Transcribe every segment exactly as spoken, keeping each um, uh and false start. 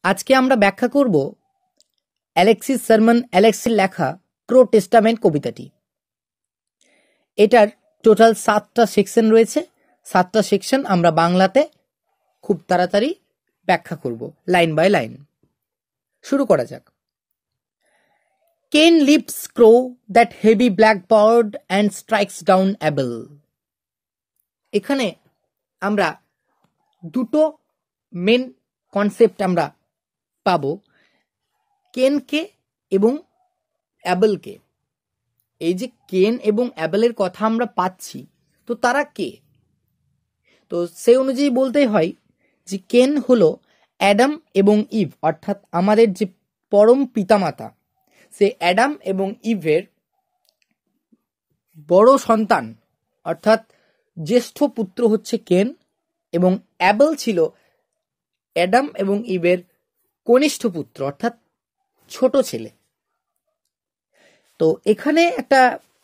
আজকে আমরা ব্যাখ্যা করব অ্যালেক্সি শার্মান অ্যালেক্সির লেখা ক্রো টেস্টামেন্ট কবিতাটি। এটার টোটাল সাতটা সেকশন রয়েছে। সাতটা সেকশন আমরা বাংলাতে খুব তাড়াতাড়ি ব্যাখ্যা করব লাইন বাই লাইন। শুরু করা যাক। Cain lifts crow that heavy black bird and strikes down Abel. এখানে আমরা দুটো মেন কনসেপ্ট আমরা পাবো, কেনকে এবং অ্যাবেলকে। এই যে কেন এবং অ্যাবেলের কথা আমরা পাচ্ছি, তো তারা কে? তো সেই অনুযায়ী বলতেই হয় যে কেন হলো অ্যাডাম এবং ইভ, অর্থাৎ আমাদের যে পরম পিতামাতা, সে অ্যাডাম এবং ইভের বড় সন্তান, অর্থাৎ জ্যেষ্ঠ পুত্র হচ্ছে কেন, এবং অ্যাবেল ছিল অ্যাডাম এবং ইভের কনিষ্ঠ পুত্র, অর্থাৎ ছোট ছেলে। তো এখানে একটা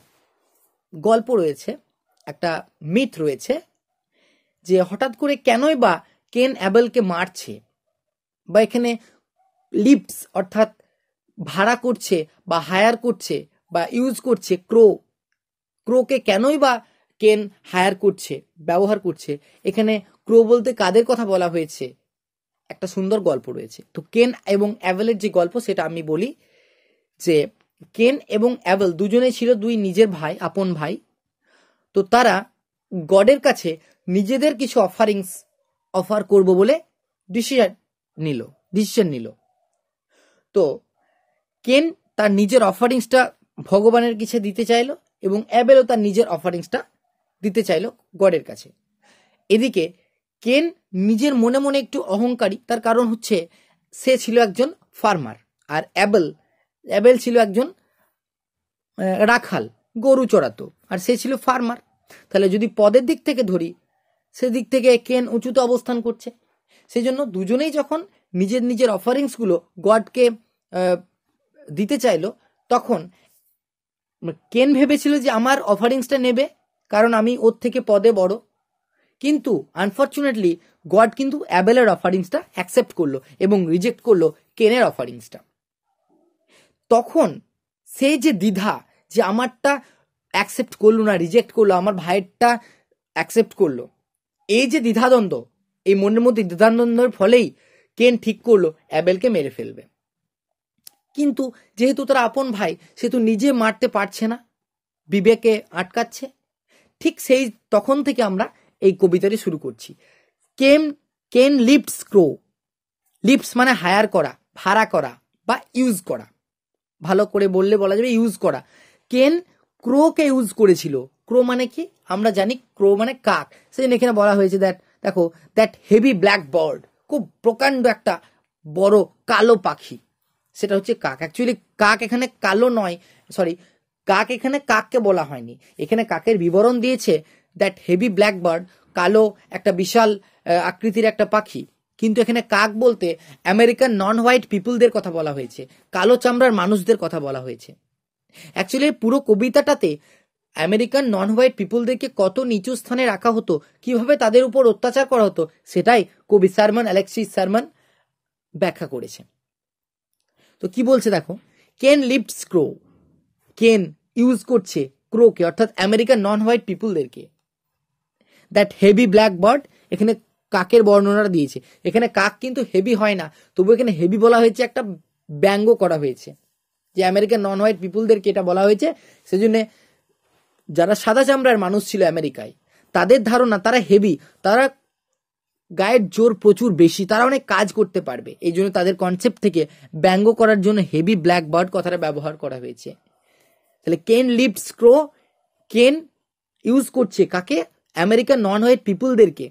গল্প রয়েছে, একটা মিথ রয়েছে যে হঠাৎ করে কেনই বা কেন অ্যাবেলকে মারছে, বা এখানে লিপস অর্থাৎ ভাড়া করছে বা হায়ার করছে বা ইউজ করছে ক্রো, ক্রোকে কেনই বা কেন হায়ার করছে, ব্যবহার করছে। এখানে ক্রো বলতে কাদের কথা বলা হয়েছে, একটা সুন্দর গল্প রয়েছে। তো কেন এবং অ্যাবেলের যে গল্প সেটা আমি বলি, যে কেন এবং অ্যাবেল দুজনেই ছিল দুই নিজের ভাই, আপন ভাই। তো তারা গডের কাছে নিজেদের কিছু অফারিংস অফার করব বলে ডিসিশন নিল ডিসিশন নিল তো কেন তার নিজের অফারিংসটা ভগবানের কাছে দিতে চাইলো, এবং অ্যাবেলও তার নিজের অফারিংসটা দিতে চাইলো গডের কাছে। এদিকে কেন নিজের মনে মনে একটু অহংকারী, তার কারণ হচ্ছে সে ছিল একজন ফার্মার, আর অ্যাবেল অ্যাবেল ছিল একজন রাখাল, গরু চড়াতো, আর সে ছিল ফার্মার। তাহলে যদি পদের দিক থেকে ধরি, সেদিক থেকে কেন উঁচুতে অবস্থান করছে। সেই জন্য দুজনেই যখন নিজের নিজের অফারিংসগুলো গডকে দিতে চাইলো, তখন কেন ভেবেছিল যে আমার অফারিংসটা নেবে, কারণ আমি ওর থেকে পদে বড়। কিন্তু আনফর্চুনেটলি গড কিন্তু অ্যাবেলের অফারিংসটা অ্যাকসেপ্ট করলো এবং রিজেক্ট করলো কেনের অফারিংসটা। তখন সেই যে দ্বিধা, যে আমারটা অ্যাকসেপ্ট করলো না, রিজেক্ট করলো, আমার ভাইয়েরটা অ্যাকসেপ্ট করলো, এই যে দ্বিধাদ্বন্দ্ব, এই মনের মধ্যে দ্বিধাদ্বন্দ্বের ফলেই কেন ঠিক করলো অ্যাবেলকে মেরে ফেলবে। কিন্তু যেহেতু তারা আপন ভাই, সেহেতু নিজে মারতে পারছে না, বিবেকে আটকাচ্ছে। ঠিক সেই তখন থেকে আমরা এই কবিতাটি শুরু করছি। Cain Cain lifts crow, lifts মানে হায়ার করা, ভাড়া করা বা ইউজ করা, ভালো করে বললে বলা যাবে ইউজ করা। কেন ক্রোকে ইউজ করেছিল। ক্রো মানে কি আমরা জানি, ক্রো মানে কাক। সেজন্য এখানে বলা হয়েছে দ্যাট, দেখো, দ্যাট হেভি ব্ল্যাক বার্ড, খুব প্রকাণ্ড একটা বড় কালো পাখি, সেটা হচ্ছে কাক। অ্যাকচুয়ালি কাক এখানে কালো নয়, সরি, কাক এখানে কাককে বলা হয়নি, এখানে কাকের বিবরণ দিয়েছে দ্যাট হেভি ব্ল্যাক বার্ড, কালো একটা বিশাল আকৃতির একটা পাখি। কিন্তু এখানে কাক বলতে আমেরিকান নন হোয়াইট পিপুলদের কথা বলা হয়েছে, কালো চামড়ার মানুষদের কথা বলা হয়েছে। অ্যাকচুয়ালি পুরো কবিতাটাতে আমেরিকান নন হোয়াইট পিপুলদেরকে কত নিচু স্থানে রাখা হতো, কিভাবে তাদের উপর অত্যাচার করা হতো, সেটাই কবি শার্মান অ্যালেক্সি শার্মান ব্যাখ্যা করেছে। তো কি বলছে দেখো, কেন লিপস ক্রো, কেন ইউজ করছে ক্রোকে, অর্থাৎ আমেরিকান নন হোয়াইট পিপুলদেরকে। দ্যাট হেভি ব্ল্যাক বার্ড, এখানে কাকের বর্ণনা দিয়েছে। এখানে কাক কিন্তু হেভি হয় না, তবু এখানে হেভি বলা হয়েছে, একটা ব্যঙ্গ করা হয়েছে যে আমেরিকান নন হোয়াইট পিপুলদেরকে এটা বলা হয়েছে। সেজন্য যারা সাদা চামড়ার মানুষ ছিল আমেরিকায়, তাদের ধারণা তারা হেভি, তারা গায়ের জোর প্রচুর বেশি, তারা অনেক কাজ করতে পারবে। এই জন্য তাদের কনসেপ্ট থেকে ব্যঙ্গ করার জন্য হেভি ব্ল্যাক বার্ড কথাটা ব্যবহার করা হয়েছে। তাহলে কেন লিপস ক্রো, কেন ইউজ করছে কাকে, আমেরিকান নন হোয়াইট পিপুলদেরকে।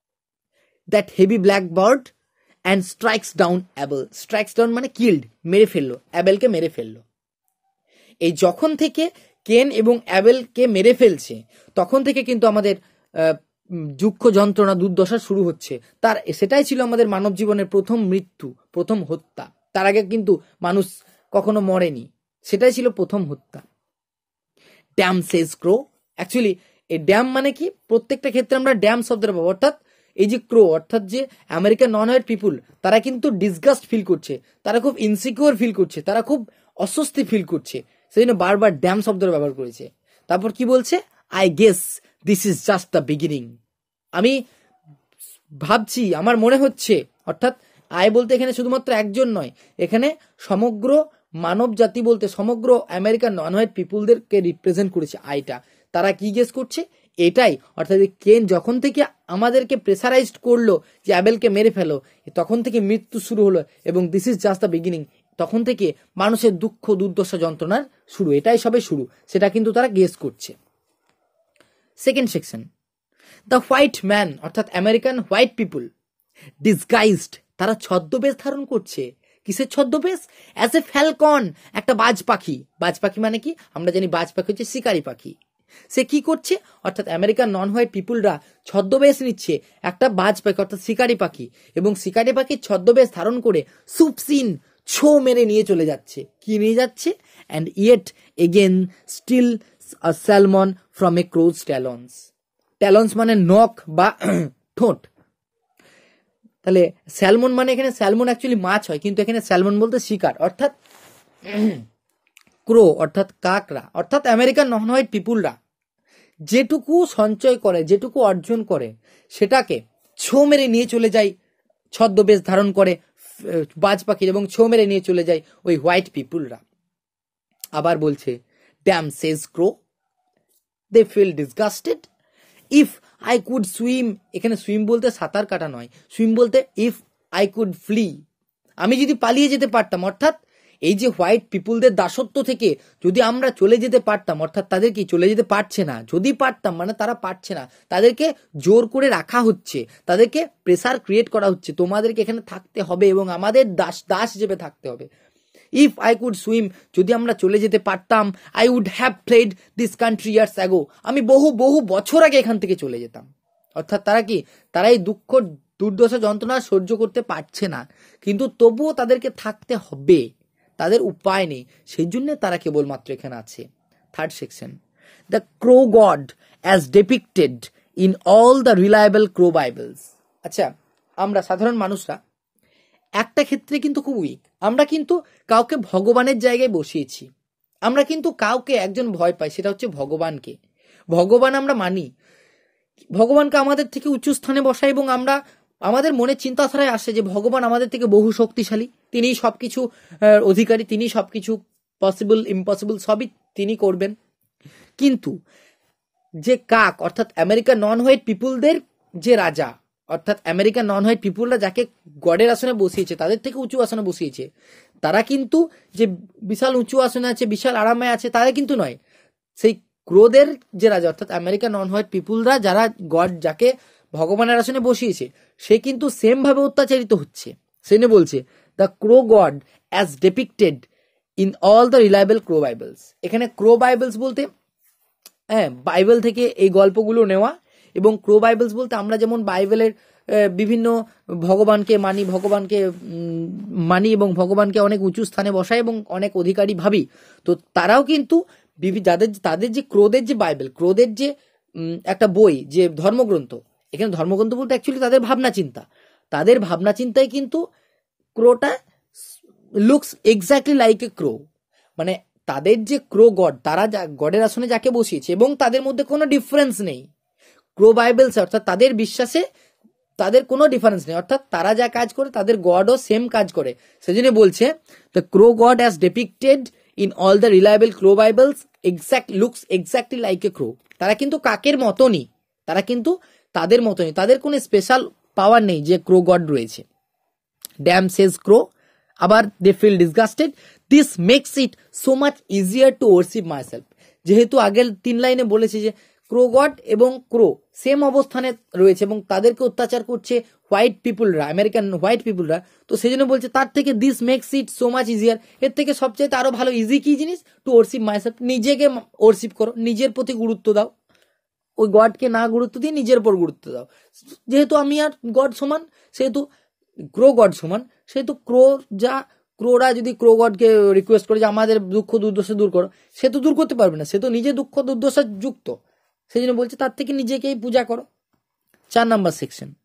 That heavy black bird and strikes down Abel, strikes down মানে কিল্ড, মেরে ফেললো, অ্যাবেলকে মেরে ফেললো। এই যখন থেকে কেন এবং অ্যাবেলকে মেরে ফেলছে, তখন থেকে কিন্তু আমাদের দুঃখ যন্ত্রণা দুর্দশা শুরু হচ্ছে। তার সেটাই ছিল আমাদের মানব জীবনের প্রথম মৃত্যু, প্রথম হত্যা। তার আগে কিন্তু মানুষ কখনো মরেনি, সেটাই ছিল প্রথম হত্যা। ড্যাম সেজ ক্রো, অ্যাকচুয়ালি এই ড্যাম মানে কি, প্রত্যেকটা ক্ষেত্রে আমরা ড্যাম শব্দটা পাবো, অর্থাৎ এই যে ক্রো অর্থাৎ যে আমেরিকান নন হোয়াইট পিপুল, তারা কিন্তু ডিসগাস্ট ফিল করছে, তারা খুব ইনসিকিউর ফিল করছে, তারা খুব অস্বস্তি ফিল করছে, সেই জন্য বারবার ড্যাম শব্দের ব্যবহার করেছে। তারপর কি বলছে, I guess this is just the beginning, আমি ভাবছি, আমার মনে হচ্ছে, অর্থাৎ আই বলতে এখানে শুধুমাত্র একজন নয়, এখানে সমগ্র মানব জাতি বলতে সমগ্র আমেরিকান নন হোয়াইট পিপুলদেরকে রিপ্রেজেন্ট করেছে আইটা। তারা কি গেস করছে, এটাই, অর্থাৎ কেন যখন থেকে আমাদেরকে প্রেসারাইজড করলো যে অ্যাবেলকে মেরে ফেলো, তখন থেকে মৃত্যু শুরু হলো, এবং this is just the beginning, তখন থেকে মানুষের দুঃখ দুর্দশা যন্ত্রণার শুরু, এটাই সবে শুরু, সেটা কিন্তু তারা গেস করছে। Second section, the white man অর্থাৎ আমেরিকান হোয়াইট পিপুল ডিসগাইজড, তারা ছদ্মবেশ ধারণ করছে। কিসের ছদ্মবেশ? অ্যাজ এ ফ্যালকন, একটা বাজ পাখি। বাজ পাখি মানে কি? আমরা জানি বাজ পাখি হচ্ছে শিকারি পাখি। সে কি করছে? অর্থাৎ আমেরিকান নন হোয়াইট পিপুলরা ছদ্মবেশ নিচ্ছে একটা বাজ পাখি অর্থাৎ শিকারি পাখি, এবং শিকারি পাখির ছদ্মবেশ ধারণ করে সুপসিন ছো মেরে নিয়ে চলে যাচ্ছে। কি নিয়ে যাচ্ছে? And yet again steals a salmon from a crow's talons. Talons মানে নখ বা ঠোঁট। তাহলে স্যালমন মানে এখানে স্যালমন অ্যাকচুয়ালি মাছ হয়, কিন্তু এখানে স্যালমন বলতে শিকার, অর্থাৎ ক্রো অর্থাৎ কাকরা, অর্থাৎ আমেরিকান নন হোয়াইট পিপুলরা যেটুকু সঞ্চয় করে, যেটুকু অর্জন করে, সেটাকে ছো মেরে নিয়ে চলে যায় ছদ্মবেশ ধারণ করে বাজ পাখির, এবং ছো মেরে নিয়ে চলে যায় ওই হোয়াইট পিপুলরা। আবার বলছে, damn says crow, they feel disgusted, if I could swim, এখানে সুইম বলতে সাঁতার কাটা নয়, সুইম বলতে ইফ আই কুড ফ্লি, আমি যদি পালিয়ে যেতে পারতাম, অর্থাৎ এই যে হোয়াইট পিপুলদের দাসত্ব থেকে যদি আমরা চলে যেতে পারতাম, অর্থাৎ তাদের কি চলে যেতে পারছে না, যদি পারতাম মানে তারা পারছে না, তাদেরকে জোর করে রাখা হচ্ছে, তাদেরকে প্রেসার ক্রিয়েট করা হচ্ছে, তোমাদেরকে এখানে থাকতে হবে এবং আমাদের দাস দাস হিসেবে থাকতে হবে। ইফ আই কুড সুইম, যদি আমরা চলে যেতে পারতাম, I would have fled this country years ago, আমি বহু বহু বছর আগে এখান থেকে চলে যেতাম। অর্থাৎ তারা কি, তারা এই দুঃখ দুর্দশা যন্ত্রণা সহ্য করতে পারছে না, কিন্তু তবুও তাদেরকে থাকতে হবে, তাদের উপায় নেই, সেই জন্য তারা কেবলমাত্র এখানে আছে। Third section, the crow god as depicted in all the reliable crow bibles. আচ্ছা, আমরা সাধারণ মানুষরা একটা ক্ষেত্রে কিন্তু খুব উইক, আমরা কিন্তু কাউকে ভগবানের জায়গায় বসিয়েছি, আমরা কিন্তু কাউকে একজন ভয় পাই, সেটা হচ্ছে ভগবানকে। ভগবান আমরা মানি, ভগবানকে আমাদের থেকে উচ্চ স্থানে বসাই, এবং আমরা আমাদের মনে চিন্তাধারায় আসে যে ভগবান আমাদের থেকে বহু শক্তিশালী, তিনি সবকিছু অধিকারী, তিনি সবকিছু পসিবল ইম্পসিবল সবই তিনি করবেন। কিন্তু যে কাক অর্থাৎ আমেরিকান নন হোয়াইট পিপুলদের যে রাজা, অর্থাৎ আমেরিকান নন হোয়াইট পিপুলরা যাকে গডের আসনে বসিয়েছে, তাদের থেকে উঁচু আসনে বসিয়েছে, তারা কিন্তু যে বিশাল উঁচু আসনে আছে, বিশাল আরামে আছে, তারা কিন্তু নয়। সেই ক্রোদের যে রাজা অর্থাৎ আমেরিকান নন হোয়াইট পিপুলরা যারা গড যাকে ভগবানের আসনে বসিয়েছে, সে কিন্তু সেম ভাবে অত্যাচারিত হচ্ছে। সেনে বলছে, the crow god as depicted in all the reliable crow bibles. এখানে ক্রো বাইবেলস বলতে হ্যাঁ বাইবেল থেকে এই গল্পগুলো নেওয়া, এবং ক্রো বাইবেলস বলতে আমরা যেমন বাইবেলের বিভিন্ন ভগবানকে মানি, ভগবানকে মানি এবং ভগবানকে অনেক উঁচু স্থানে বসাই এবং অনেক অধিকারী ভাবি, তো তারাও কিন্তু যাদের তাদের যে ক্রোদের যে বাইবেল, ক্রোদের যে একটা বই, যে ধর্মগ্রন্থ, এখানে ধর্মগ্রন্থ বলতে অ্যাকচুয়ালি তাদের ভাবনা চিন্তা, তাদের ভাবনা চিন্তায় কিন্তু ক্রোটা looks exactly like a crow, মানে তাদের যে ক্রো গড, তারা গডের আসনে যাকে বসিয়েছে এবং তাদের মধ্যে কোনো ডিফারেন্স নেই। ক্রো বাইবেলস অর্থাৎ তাদের বিশ্বাসে তাদের কোনো ডিফারেন্স নেই, অর্থাৎ তারা যা কাজ করে তাদের গডও সেম কাজ করে। সেজন্য বলছে, the crow god as depicted in all the reliable crow bibles exact looks exactly like a crow. তারা কিন্তু কাকের মতনই, তারা কিন্তু তাদের মতনই, তাদের কোনো স্পেশাল পাওয়ার নেই যে ক্রো গড রয়েছে। ড্যাম সেজ ক্রো, আবার they feel disgusted, this makes it so much easier to worship myself. যেহেতু আগের তিন লাইনে বলেছে যে ক্রো গড এবং ক্রো সেম অবস্থানে রয়েছে এবং তাদেরকে অত্যাচার করছে হোয়াইট পিপুলরা, আমেরিকান হোয়াইট পিপুলরা, তো সেই জন্য বলছে তার থেকে this makes it so much easier, এর থেকে সবচেয়ে আরো ভালো ইজি কি জিনিস, টু ওয়ার্শিপ মাইসেলফ, নিজেকে ওয়ার্শিপ করো, নিজের প্রতি গুরুত্ব দাও, ওই গডকে না গুরুত্ব দিয়ে নিজের উপর গুরুত্ব দাও। যেহেতু আমি আর গড সমান, সেহেতু ক্রো গড সমান, সেহেতু ক্রো যা ক্রোরা যদি ক্রো গডকে রিকোয়েস্ট করে যে আমাদের দুঃখ দুর্দশা দূর করো, সে তো দূর করতে পারবে না, সে তো নিজে দুঃখ দুর্দশা যুক্ত, সেই জন্য বলছে তার থেকে নিজেকেই পূজা করো। চার number section,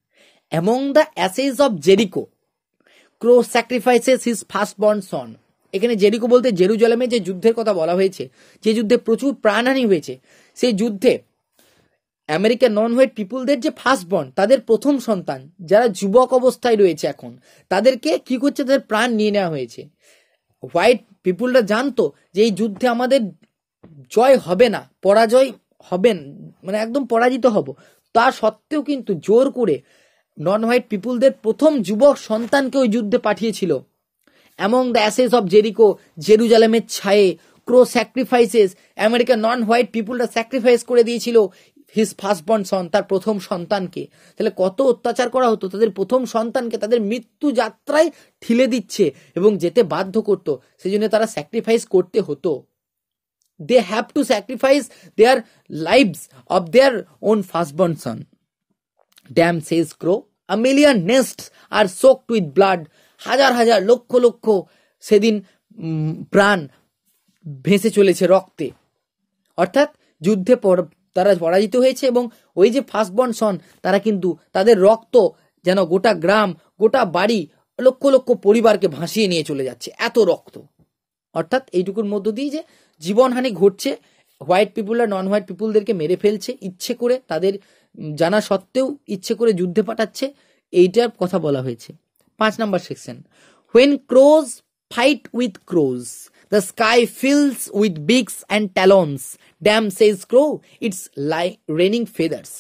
among the ashes of Jericho crow sacrifices his first born son. এখানে জেরিকো বলতে জেরুজালেমে যে যুদ্ধের কথা বলা হয়েছে, যে যুদ্ধে প্রচুর প্রাণহানি হয়েছে, সেই যুদ্ধে আমেরিকান নন হোয়াইট পিপুলদের যে ফার্স্ট বর্ন, তাদের প্রথম সন্তান যারা যুবক অবস্থায় রয়েছে এখন, তাদেরকে কি করছে, তাদের প্রাণ নিয়ে নেওয়া হয়েছে। হোয়াইট পিপুলরা জানতো যে এই যুদ্ধে আমাদের জয় হবে না, পরাজয় হবেন, মানে একদম পরাজিত হব, তা সত্ত্বেও কিন্তু জোর করে নন হোয়াইট পিপুলদের প্রথম যুবক সন্তানকে ওই যুদ্ধে পাঠিয়েছিল। Among the ashes of Jericho, জেরুজালেমের ছায়ে crow sacrifices, American non white পিপুলরা স্যাক্রিফাইস করে দিয়েছিল হিজ ফার্স্ট বর্ন সন, তার প্রথম সন্তানকে। তাহলে কত অত্যাচার করা হতো, তাদের প্রথম সন্তানকে তাদের মৃত্যু যাত্রায় ঠেলে দিচ্ছে এবং যেতে বাধ্য করতো, সেই জন্য তারা স্যাক্রিফাইস করতে হতো। They have to sacrifice their lives of their own firstborn son. Damn, says Crow, a million nests are soaked with blood. হাজার হাজার লক্ষ লক্ষ সেদিন প্রাণ ভেসে চলেছে রক্তে। অর্থাৎ যুদ্ধে তারা পরাজিত হয়েছে এবং ওই যে ফার্স্টবর্ন সন, তারা কিন্তু তাদের রক্ত যেন গোটা গ্রাম, গোটা বাড়ি, লক্ষ লক্ষ পরিবারকে ভাসিয়ে নিয়ে চলে যাচ্ছে, এত রক্ত। অর্থাৎ এইটুকুর মধ্য দিয়ে যে জীবনহানি ঘটছে, হোয়াইট পিপুলরা নন হোয়াইট পিপুলদেরকে মেরে ফেলছে ইচ্ছে করে, তাদের জানা সত্ত্বেও ইচ্ছে করে যুদ্ধে পাঠাচ্ছে, এইটার কথা বলা হয়েছে। পাঁচ number section, when crows fight with crows the sky fills with beaks and talons, damn says crow, it's like raining feathers.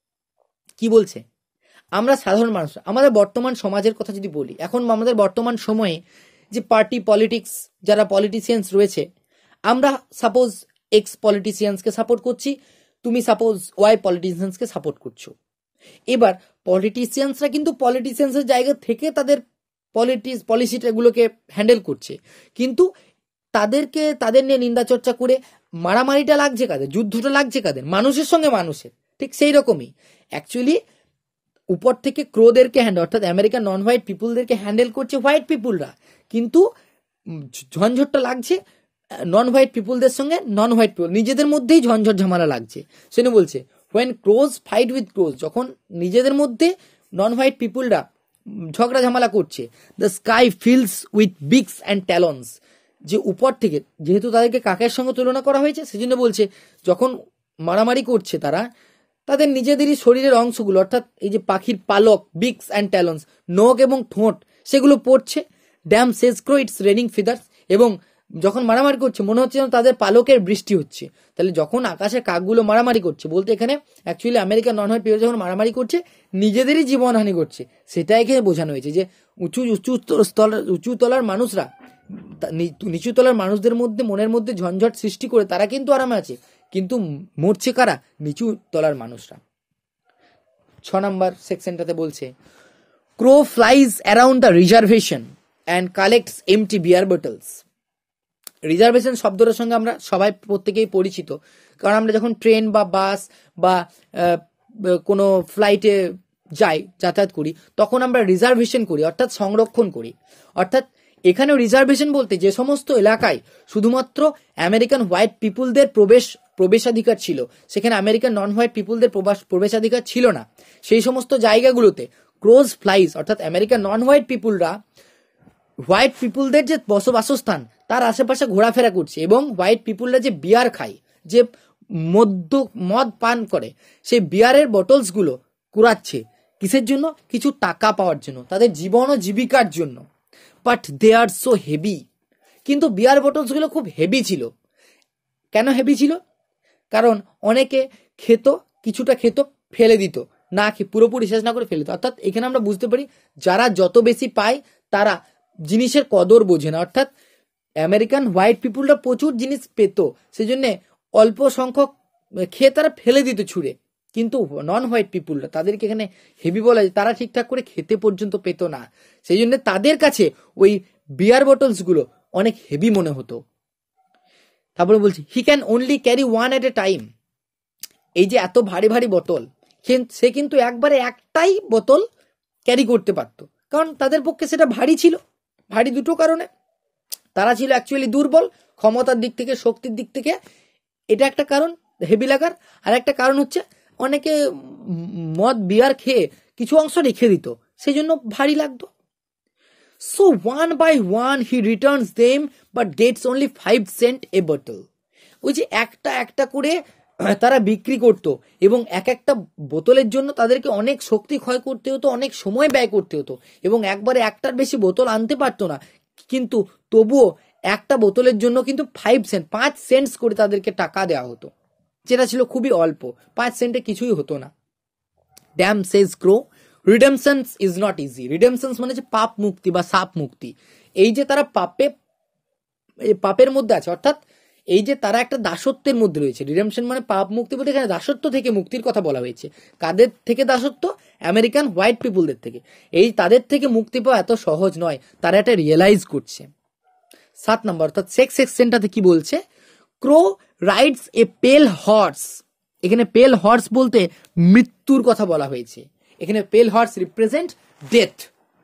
কি বলছে? আমরা সাধারণ মানুষ, আমাদের বর্তমান সমাজের কথা যদি বলি, এখন আমাদের বর্তমান সময়ে যে পার্টি পলিটিক্স, যারা পলিটিশিয়ানস রয়েছে, আমরা সাপোজ এক্স পলিটিশিয়ানসকে সাপোর্ট করছি, তুমি সাপোজ ওয়াই পলিটিশিয়ানসকে সাপোর্ট করছো। এবার পলিটিশিয়ানসরা কিন্তু পলিটিশিয়ানসের জায়গা থেকে তাদের পলিটিক্স পলিসিটাগুলোকে হ্যান্ডেল করছে, কিন্তু তাদেরকে তাদের নিয়ে নিন্দা চর্চা করে মারামারিটা লাগছে কাদের, যুদ্ধটা লাগছে কাদের, মানুষের সঙ্গে মানুষের। ঠিক সেই রকমই অ্যাকচুয়ালি উপর থেকে ক্রোদেরকে হ্যান্ডেল, অর্থাৎ আমেরিকান নন হোয়াইট পিপুলদেরকে হ্যান্ডেল করছে হোয়াইট পিপুলরা, কিন্তু ঝঞ্ঝটটা লাগছে নন হোয়াইট পিপুলদের সঙ্গে নন হোয়াইট পিপুল নিজেদের মধ্যেই ঝঞ্ঝট ঝামেলা লাগছে। সেটা বলছে when crows fight with crows, যখন নিজেদের মধ্যে নন হোয়াইট পিপুলরা ঝগড়া ঝামেলা করছে, the sky fills with beaks and talons, যে উপর থেকে, যেহেতু তাদেরকে কাকের সঙ্গে তুলনা করা হয়েছে, সেজন্য বলছে যখন মারামারি করছে তারা, তাদের নিজেদেরই শরীরের অংশগুলো, অর্থাৎ এই যে পাখির পালক, বিগস অ্যান্ড ট্যালন্স, নখ এবং ঠোঁট, সেগুলো পড়ছে। Damn says crow, it's raining feathers, এবং যখন মারামারি করছে মনে হচ্ছে যেন তাদের পালকের বৃষ্টি হচ্ছে। তাহলে যখন আকাশে কাকগুলো মারামারি করছে, বলতে এখানে actually American non white people যখন মারামারি করছে নিজেদেরই জীবনহানি করছে, সেটা এখানে বোঝানো হয়েছে। যে উঁচু উঁচু স্তর উঁচু তলার মানুষরা নিচু তলার মানুষদের মধ্যে মনের মধ্যে ঝঞ্ঝট সৃষ্টি করে তারা কিন্তু আরামে আছে, কিন্তু মরছে কারা? নিচু তলার মানুষরা। ছ নম্বর সেকশনটাতে বলছে crow flies around the reservation and collects empty beer bottles. Reservation শব্দটার সঙ্গে আমরা সবাই প্রত্যেকেই পরিচিত, কারণ আমরা যখন ট্রেন বা বাস বা কোনো ফ্লাইটে যাই, যাতায়াত করি, তখন আমরা রিজার্ভেশন করি, অর্থাৎ সংরক্ষণ করি। অর্থাৎ এখানেও রিজার্ভেশন বলতে যে সমস্ত এলাকায় শুধুমাত্র আমেরিকান হোয়াইট পিপুলদের প্রবেশ প্রবেশাধিকার ছিল, সেখানে আমেরিকান নন হোয়াইট পিপুলদের প্রবেশাধিকার ছিল না, সেই সমস্ত জায়গাগুলোতে ক্রোজ ফ্লাইজ, অর্থাৎ আমেরিকান নন হোয়াইট পিপুলরা হোয়াইট পিপুলদের যে বসবাসস্থান তার আশেপাশে ঘোরাফেরা করছে, এবং হোয়াইট পিপুলরা যে বিয়ার খায়, যে মদ্য মদ পান করে, সেই বিয়ারের বটলসগুলো কুড়াচ্ছে কিসের জন্য? কিছু টাকা পাওয়ার জন্য, তাদের জীবন ও জীবিকার জন্য। But they are so heavy, কিন্তু বিয়ার বটলসগুলো খুব হেভি ছিল। কেন হেভি ছিল? কারণ অনেকে খেত, কিছুটা খেত, ফেলে দিত, না খেয়ে পুরোপুরি শেষ না করে ফেলে দিত। অর্থাৎ এখানে আমরা বুঝতে পারি যারা যত বেশি পায় তারা জিনিসের কদর বোঝে না। অর্থাৎ আমেরিকান হোয়াইট পিপুলরা প্রচুর জিনিস পেত, সেজন্য অল্প সংখ্যক খেয়ে তারা ফেলে দিত ছুঁড়ে, কিন্তু নন হোয়াইট পিপুলরা, তাদেরকে এখানে হেভি বলা যায়, তারা ঠিকঠাক করে খেতে পর্যন্ত পেত না, সেই জন্য তাদের কাছে ওই বিয়ার বটলসগুলো অনেক হেভি মনে হতো। তারপরে বলছি he can only carry one at a time, এই যে এত ভারী ভারী বোতল, সে কিন্তু একবারে একটাই বোতল ক্যারি করতে পারত, কারণ তাদের পক্ষে সেটা ভারী ছিল। ভারী দুটো কারণে, তারা ছিল অ্যাকচুয়ালি দুর্বল ক্ষমতার দিক থেকে, শক্তির দিক থেকে, এটা একটা কারণ হেভি লাগার। আর একটা কারণ হচ্ছে অনেকে মদ বিয়ার খেয়ে কিছু অংশ রেখে দিত, সেই জন্য ভারী লাগতো। So one by one he returns them but gets only five cent a bottle. ওই যে একটা একটা করে তারা বিক্রি করতো এবং এক একটা বোতলের জন্য তাদেরকে অনেক শক্তি ক্ষয় করতে হতো, অনেক সময় ব্যয় করতে হতো এবং একবারে একটার বেশি বোতল আনতে পারতো না, কিন্তু তবুও একটা বোতলের জন্য কিন্তু ফাইভ সেন্ট পাঁচ সেন্টস করে তাদেরকে টাকা দেওয়া হতো, যেটা ছিল খুবই অল্প, পাঁচ সেন্টে কিছুই হতো না। Damn says crow, redemptions is not easy. Redemptions মানে যে পাপ মুক্তি বা সাপ মুক্তি, এই যে তারা পাপে পাপের মধ্যে আছে, অর্থাৎ এই যে তারা একটা দাসত্বের মধ্যে রয়েছে। রিডেমশন মানে পাপ মুক্তি বলতে এখানে দাসত্ব থেকে মুক্তির কথা বলা হয়েছে। কাদের থেকে দাসত্ব? আমেরিকান হোয়াইট পিপুলদের থেকে। এই তাদের থেকে মুক্তি পাওয়া এত সহজ নয়, তারা এটা রিয়েলাইজ করছে। সাত নম্বর অর্থাৎ সেক্স সেকশনটাতে কি বলছে? ক্রো রাইডস এ পেল হর্স। এখানে পেল হর্স বলতে মৃত্যুর কথা বলা হয়েছে। এখানে pale horse represent death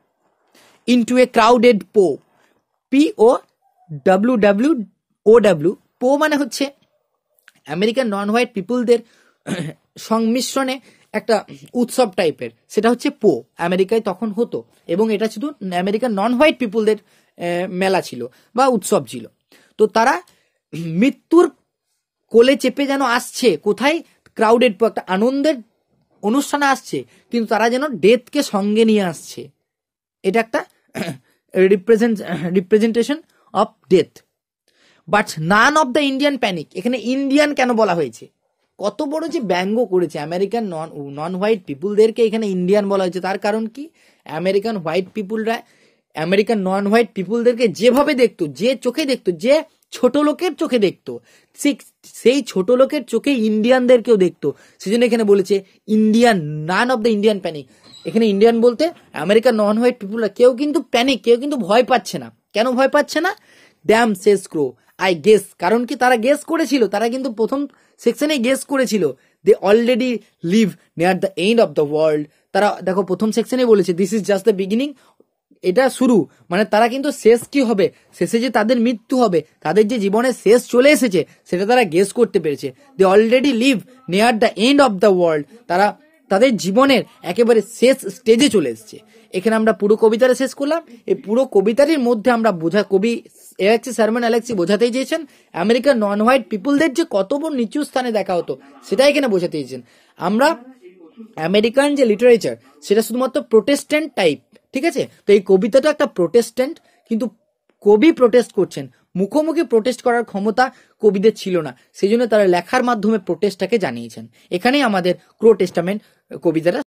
into a crowded pow, P O W W O W. Pow মানে হচ্ছে আমেরিকান নন হোয়াইট পিপুলদের সংমিশ্রণে একটা উৎসব টাইপের, সেটা হচ্ছে পো। আমেরিকায় তখন হতো এবং এটা শুধু আমেরিকান নন হোয়াইট পিপুলদের মেলা ছিল বা উৎসব ছিল। তো তারা মৃত্যুর কোলে চেপে যেন আসছে, কোথায়? ক্রাউডেড পো, একটা আনন্দের অনুষ্ঠানে আসছে, কিন্তু তারা যেন ডেথকে সঙ্গে নিয়ে আসছে। এটা একটা represent representation of death. But none of the Indian panic. এখানে ইন্ডিয়ান কেন বলা হয়েছে? কত বড় যে ব্যঙ্গ করেছে আমেরিকান নন নন হোয়াইট পিপুলদেরকে এখানে ইন্ডিয়ান বলা হয়েছে। তার কারণ কি? আমেরিকান হোয়াইট পিপুলরা আমেরিকান নন হোয়াইট পিপুলদেরকে যেভাবে দেখতো, যে চোখে দেখতো, যে ছোট লোকের চোখে দেখতো, সেই ছোট লোকের চোখে ইন্ডিয়ানদেরকেও দেখতো। সেজন্য এখানে বলেছে Indian, none of the Indian panic. এখানে ইন্ডিয়ান বলতে আমেরিকান নন হোয়াইট পিপুলরা কেউ কিন্তু প্যানিক, কেউ কিন্তু ভয় পাচ্ছে না। কেন ভয় পাচ্ছে না? Damn says crow, I guess. কারণ কি? তারা গেস করেছিল, তারা কিন্তু প্রথম সেকশনে গেস করেছিল, they already live near the end of the world. তারা দেখো প্রথম সেকশনে বলেছে this is just the beginning, এটা শুরু, মানে তারা কিন্তু শেষ কি হবে, শেষে যে তাদের মৃত্যু হবে, তাদের যে জীবনের শেষ চলে এসেছে, সেটা তারা গেস করতে পেরেছে। They already live near the end of the world, তারা তাদের জীবনের একেবারে শেষ স্টেজে চলে এসেছে। এখানে আমরা পুরো কবিতাটা শেষ করলাম। এই পুরো কবিতাটির মধ্যে আমরা বোঝা, কবি অ্যালেক্সি শারম্যান অ্যালেক্সি বোঝাতেই চেয়েছেন আমেরিকান নন হোয়াইট পিপুলদের যে কত বড় নিচু স্থানে দেখা হতো, সেটাই এখানে বোঝাতে চেয়েছেন। আমরা আমেরিকান যে লিটারেচার, সেটা শুধুমাত্র প্রোটেস্ট্যান্ট টাইপ, ঠিক আছে? তো এই কবিতাটা একটা প্রোটেস্ট্যান্ট, কিন্তু কবি প্রোটেস্ট করছেন, মুখোমুখি প্রোটেস্ট করার ক্ষমতা কবিদের ছিল না, সেই জন্য তারা লেখার মাধ্যমে প্রোটেস্টটাকে জানিয়েছেন। এখানেই আমাদের ক্রো টেস্টামেন্ট কবিতাটা